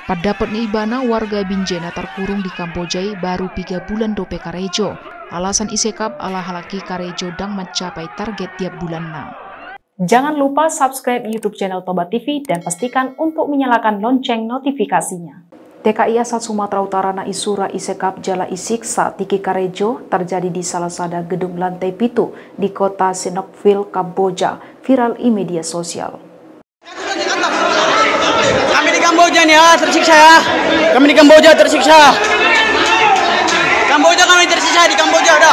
Paddapat ni ibana warga Binjai terkurung di Kamboja baru 3 bulan dope karejo. Alasan isekap ala halaki karejo dang mencapai target tiap bulanna. Jangan lupa subscribe YouTube channel Toba TV dan pastikan untuk menyalakan lonceng notifikasinya. TKI asal Sumatera Utara na isura isekap jala isiksa tiki karejo terjadi di salah satu gedung lantai pitu di kota Sihanoukville, Kamboja, viral di media sosial. Kami di Kamboja nih ya, tersiksa ya. Kami di Kamboja tersiksa. Kamboja kami tersiksa di Kamboja dah.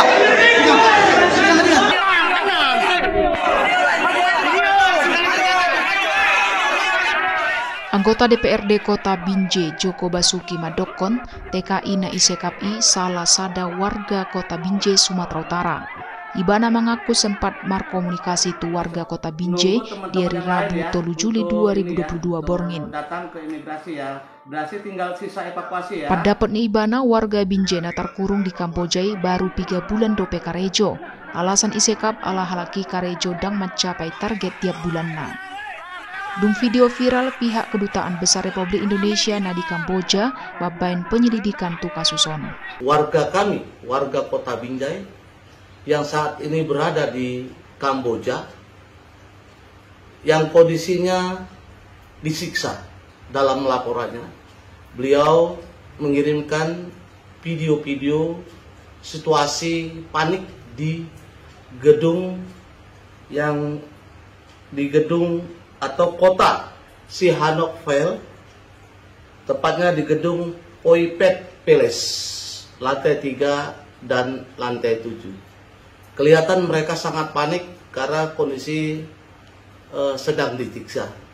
Anggota DPRD Kota Binjai Joko Basuki Madokon, TKI na isekap salah sada warga Kota Binjai, Sumatera Utara. Ibana mengaku sempat markomunikasi tu warga Kota Binjai di hari Rabu 7 Juli 2022 borngin. Datang ke imigrasi ya, berarti tinggal sisa evakuasi ya. Paddapat ni ibana warga Binjai na terkurung di Kamboja baru 3 bulan dope karejo. Alasan isekap ala halaki karejo dang mencapai target tiap bulanna. Dung video viral pihak Kedutaan Besar Republik Indonesia na di Kamboja babain penyelidikan tu kasuson. Warga kami, warga Kota Binjai yang saat ini berada di Kamboja yang kondisinya disiksa dalam laporannya. Beliau mengirimkan video-video situasi panik di gedung atau kota Sihanoukville, tepatnya di gedung Poipet Palace, lantai 3 dan lantai 7. Kelihatan mereka sangat panik karena kondisi sedang disiksa.